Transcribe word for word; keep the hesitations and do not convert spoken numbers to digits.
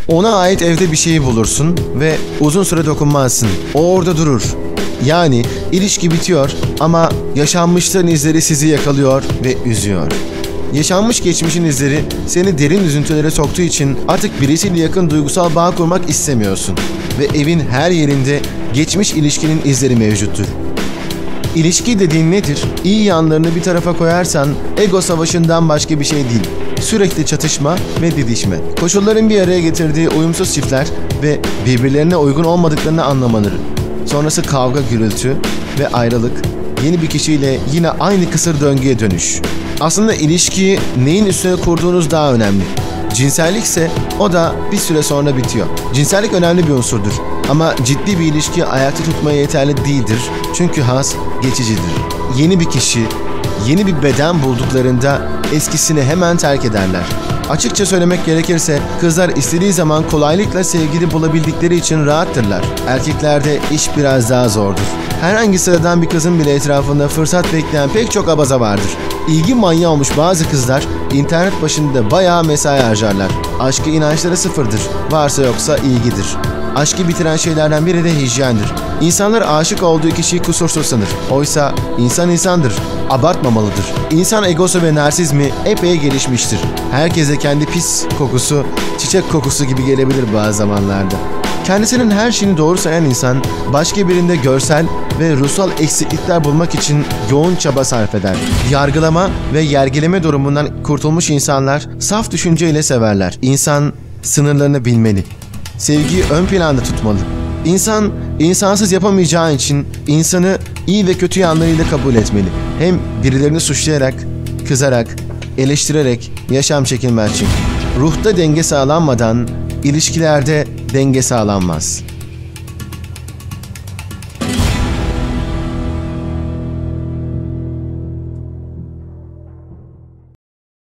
Ona ait evde bir şeyi bulursun ve uzun süre dokunmazsın. O orada durur. Yani ilişki bitiyor ama yaşanmışların izleri sizi yakalıyor ve üzüyor. Yaşanmış geçmişin izleri seni derin üzüntülere soktuğu için artık birisiyle yakın duygusal bağ kurmak istemiyorsun. Ve evin her yerinde geçmiş ilişkinin izleri mevcuttur. İlişki dediğin nedir? İyi yanlarını bir tarafa koyarsan ego savaşından başka bir şey değil. Sürekli çatışma ve didişme. Koşulların bir araya getirdiği uyumsuz çiftler ve birbirlerine uygun olmadıklarını anlamaları. Sonrası kavga, gürültü ve ayrılık. Yeni bir kişiyle yine aynı kısır döngüye dönüş. Aslında ilişkiyi neyin üstüne kurduğunuz daha önemli. Cinsellikse o da bir süre sonra bitiyor. Cinsellik önemli bir unsurdur. Ama ciddi bir ilişki ayakta tutmaya yeterli değildir. Çünkü haz geçicidir. Yeni bir kişi, yeni bir beden bulduklarında eskisini hemen terk ederler. Açıkça söylemek gerekirse kızlar istediği zaman kolaylıkla sevgili bulabildikleri için rahattırlar. Erkeklerde iş biraz daha zordur. Herhangi sıradan bir kızın bile etrafında fırsat bekleyen pek çok abaza vardır. İlgi manyağı olmuş bazı kızlar internet başında bayağı mesai harcarlar. Aşkı inançları sıfırdır. Varsa yoksa ilgidir. Aşkı bitiren şeylerden biri de hijyendir. İnsanlar aşık olduğu kişiyi kusursuz sanır. Oysa insan insandır. Abartmamalıdır. İnsan egosu ve narsizmi epey gelişmiştir. Herkese kendi pis kokusu, çiçek kokusu gibi gelebilir bazı zamanlarda. Kendisinin her şeyini doğru sayan insan, başka birinde görsel ve ruhsal eksiklikler bulmak için yoğun çaba sarf eder. Yargılama ve yergileme durumundan kurtulmuş insanlar saf düşünceyle severler. İnsan sınırlarını bilmeli. Sevgiyi ön planda tutmalı. İnsan, insansız yapamayacağı için insanı iyi ve kötü yanlarıyla kabul etmeli. Hem birilerini suçlayarak, kızarak, eleştirerek yaşam çekilmez çünkü. Ruhta denge sağlanmadan ilişkilerde denge sağlanmaz.